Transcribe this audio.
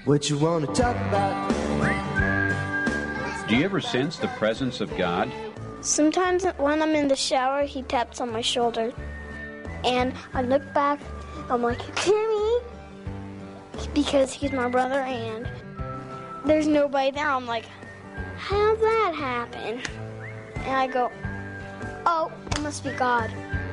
What you want to talk about? Do you ever sense the presence of God? Sometimes when I'm in the shower, he taps on my shoulder. And I look back, I'm like, Timmy! Because he's my brother, and there's nobody there. I'm like, how'd that happen? And I go, oh, it must be God.